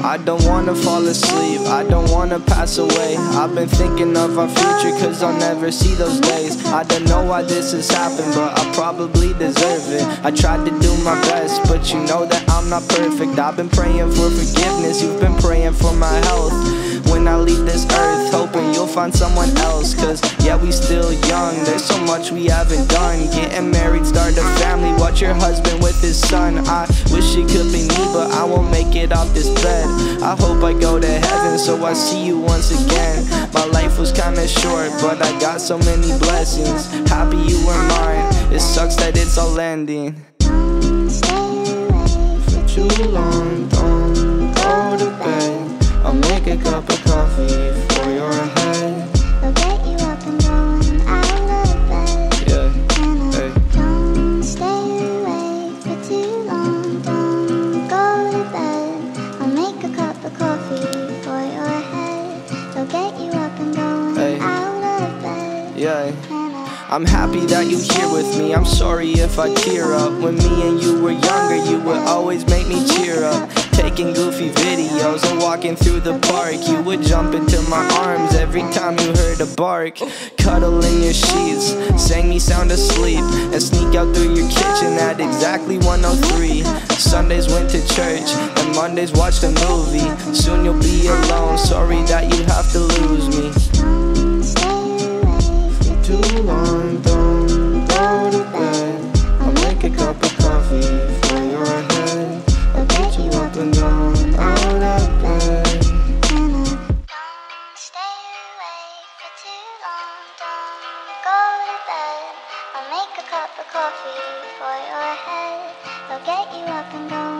I don't wanna fall asleep, I don't wanna pass away. I've been thinking of our future, cause I'll never see those days. I don't know why this has happened, but I probably deserve it. I tried to do my best, but you know that I'm not perfect. I've been praying for forgiveness, you've been praying for my health. When I leave this earth, hoping you'll find someone else. Cause yeah, we still young, there's so much we haven't done. Getting married, start a family, watch your husband with his son. I wish it could be me, but I won't make it off this bed. I hope I go to heaven, so I see you once again. My life was kinda short, but I got so many blessings. Happy you were mine, it sucks that it's all ending. For too long, don't go to bed. I'll make a cup of coffee for your head. I'll get you up and going out of bed. Yeah, hey. Don't stay awake for too long. Don't go to bed. I'll make a cup of coffee for your head. I'll get you up and going out of bed. Yeah. I'm happy that you're here with me, I'm sorry if I tear up. When me and you were younger, you would always make me cheer up. Taking goofy videos and walking through the park, you would jump into my arms every time you heard a bark. Cuddle in your sheets, sang me sound asleep, and sneak out through your kitchen at exactly 1:03. Sundays went to church, and Mondays watched a movie. Soon you'll be alone, sorry that you have to lose me. Too long, don't go to bed. I'll make a cup of coffee for your head. I'll get you up and down, out of bed. Don't stay awake for too long. Don't go to bed. I'll make a cup of coffee for your head. I'll get you up and going